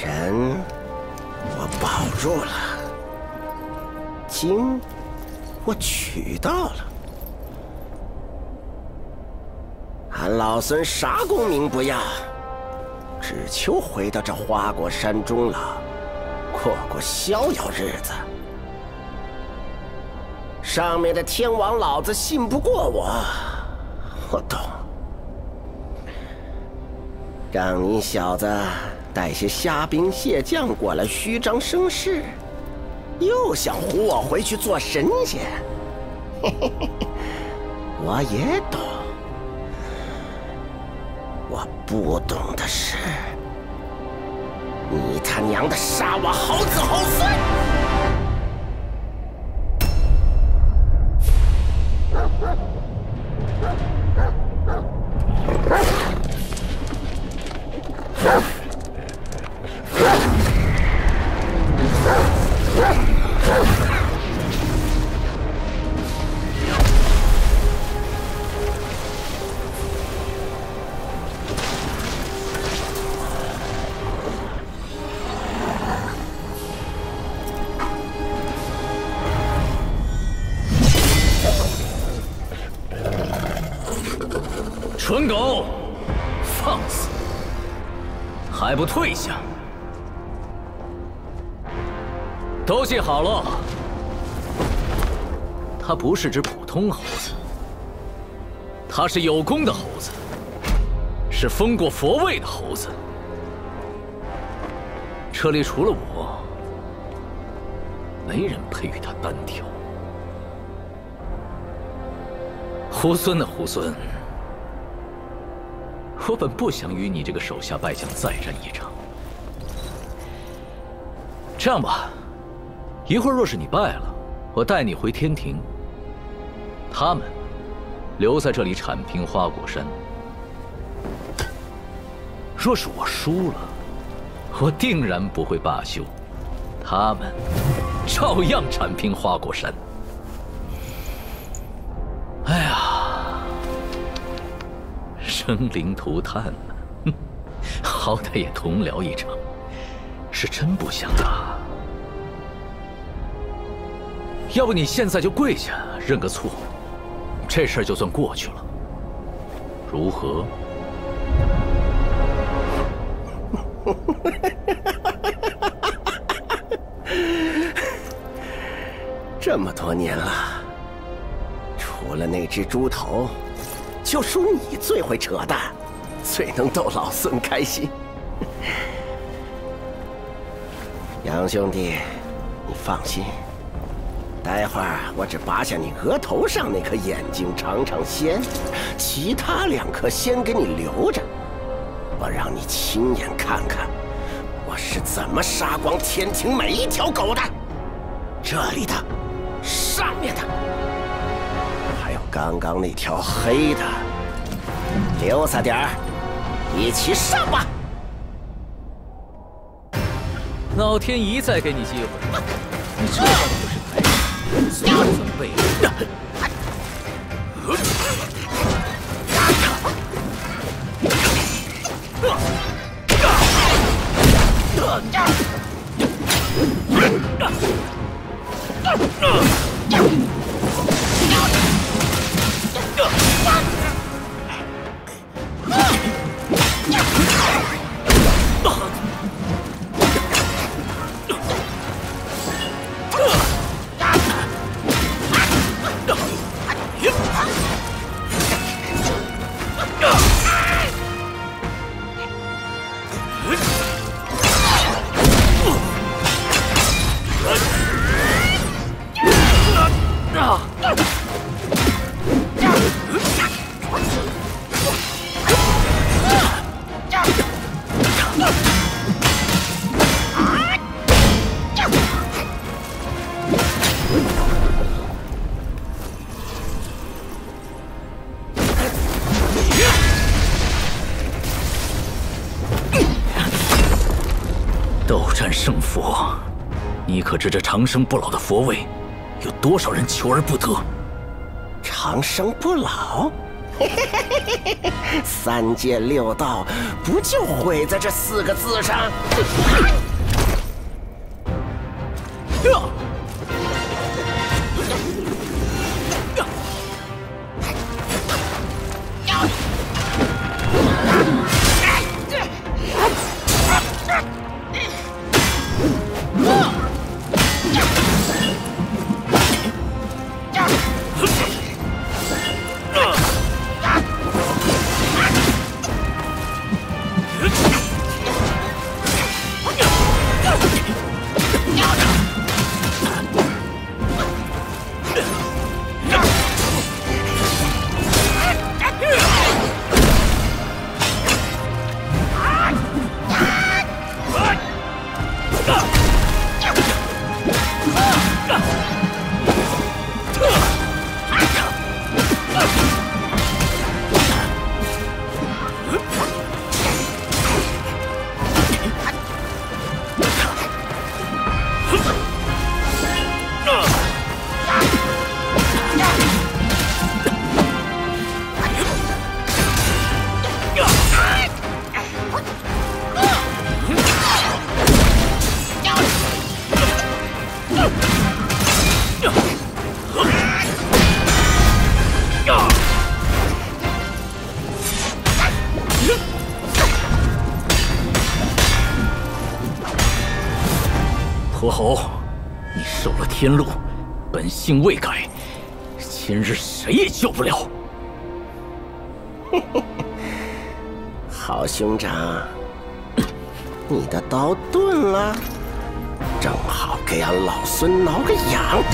人我保住了，金我取到了。俺老孙啥功名不要，只求回到这花果山中了，过过逍遥日子。上面的天王老子信不过我懂。让你小子带些虾兵蟹将过来虚张声势，又想唬我回去做神仙。嘿嘿嘿，我也懂。我不懂的是，你他娘的杀我好子好孙！ 蠢狗，放肆！还不退下！都记好了，他不是只普通猴子，他是有功的猴子，是封过佛位的猴子。这里除了我，没人配与他单挑。猢狲啊，猢狲！我本不想与你这个手下败将再战一场。这样吧，一会儿若是你败了，我带你回天庭。他们留在这里铲平花果山。若是我输了，我定然不会罢休，他们照样铲平花果山。哎呀！生灵涂炭呢，好歹也同僚一场，是真不想啊。要不你现在就跪下认个错，这事儿就算过去了，如何？ 这么多年了，除了那只猪头，就属你最会扯淡，最能逗老孙开心。杨兄弟，你放心，待会儿我只拔下你额头上那颗眼睛尝尝鲜，其他2颗先给你留着，我让你亲眼看看我是怎么杀光天庭每一条狗的。这里的，上面的，还有刚刚那条黑的，留下点儿，一起上吧！ 老天一再给你机会，你这要不是抬举，所以怎么背叛？斗战胜佛，你可知这长生不老的佛位，有多少人求而不得？ 长生不老？ 三界六道不就毁在这4个字上？ 泼猴，你受了天禄，本性未改，今日谁也救不了。 好兄长，你的刀钝了，正好给俺老孙挠个痒。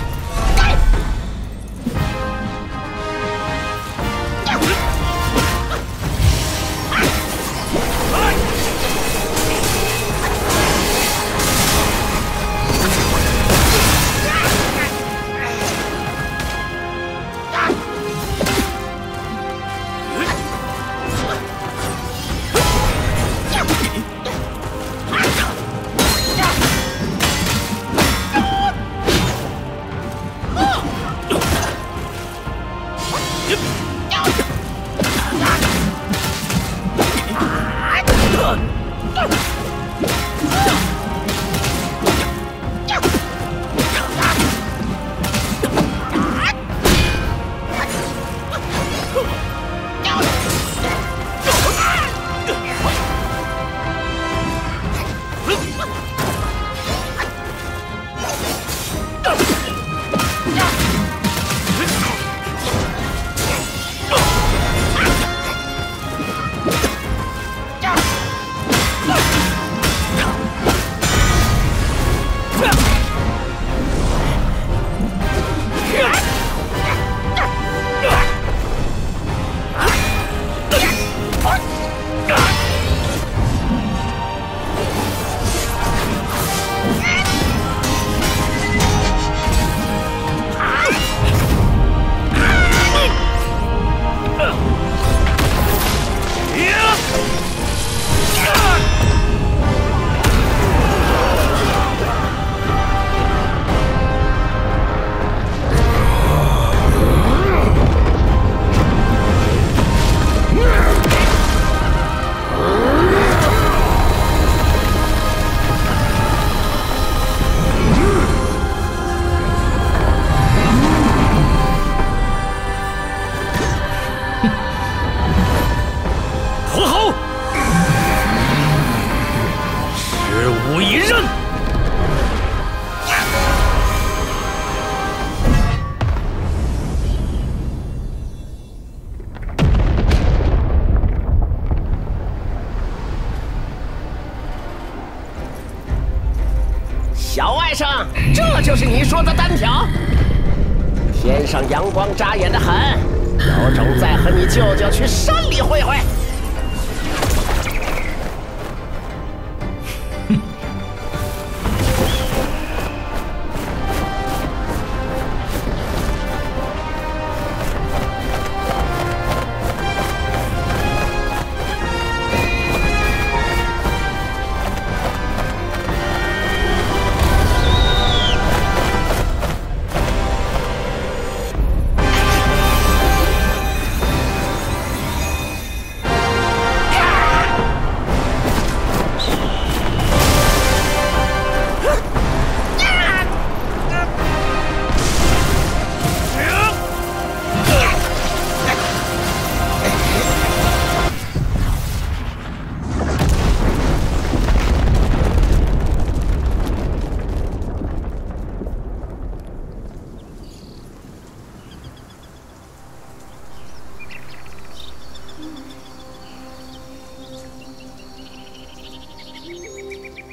小外甥，这就是你说的单挑？天上阳光扎眼的很，有种再和你舅舅去山里会会。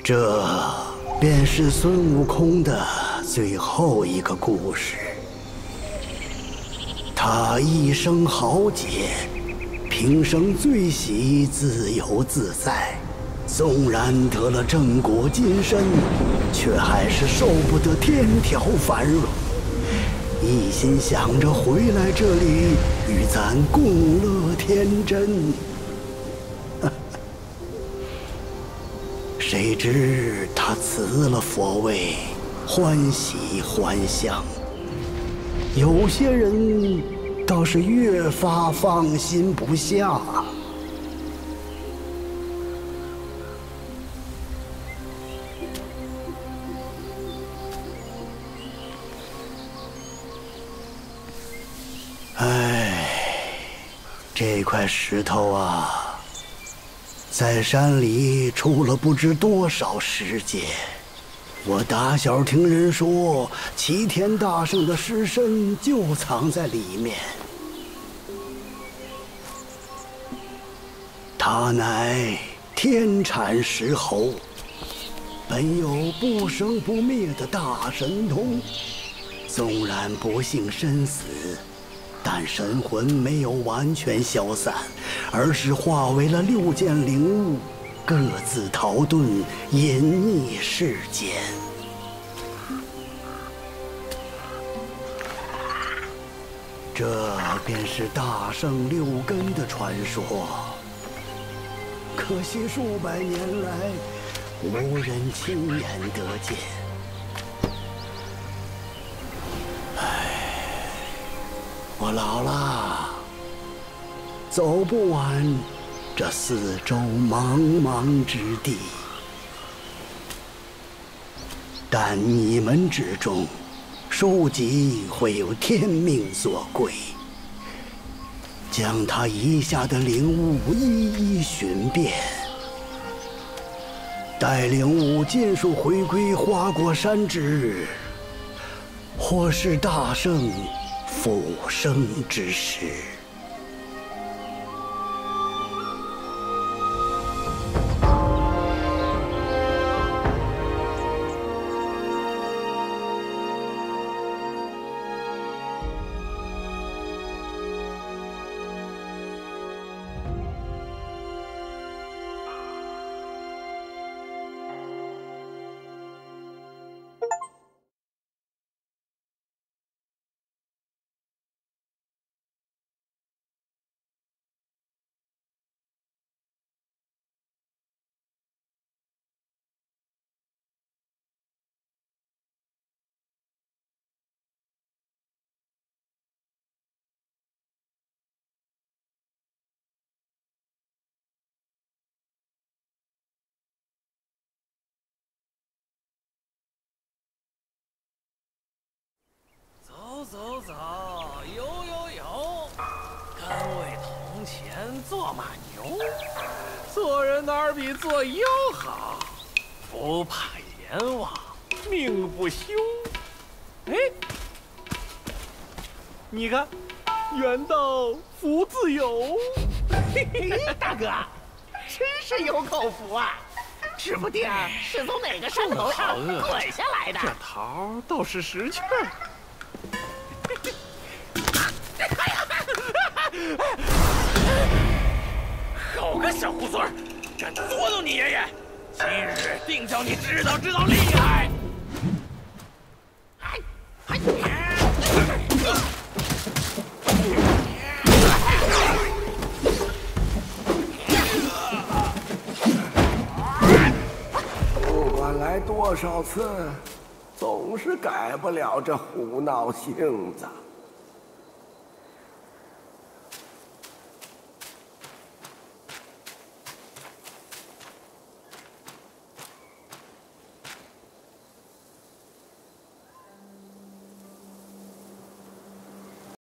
这便是孙悟空的最后一个故事。他一生豪杰，平生最喜自由自在。纵然得了正果金身，却还是受不得天条繁荣，一心想着回来这里与咱共乐天真。谁知他辞了佛位，欢喜还乡。有些人倒是越发放心不下。这块石头啊，在山里出了不知多少世界。我打小听人说，齐天大圣的尸身就藏在里面。他乃天产石猴，本有不生不灭的大神通，纵然不幸身死，但神魂没有完全消散，而是化为了6件灵物，各自逃遁，隐匿世间。这便是大圣6根的传说。可惜数百年来，无人亲眼得见。我老了，走不完这四周茫茫之地。但你们之中，书籍会有天命所归，将他遗下的灵物一一寻遍，待灵物尽数回归花果山之日，或是大圣复生之时。 走走，游游游，跟位同前坐马牛，做人哪儿比做妖好？不怕阎王，命不休。哎，你看，远道福自有。 嘿嘿，大哥，真是有口福啊！指不定是从哪个山头上滚下来的。 这桃倒是识趣儿。好个小猢狲儿，敢捉弄你爷爷！今日定叫你知道厉害！ 不管来多少次，总是改不了这胡闹性子。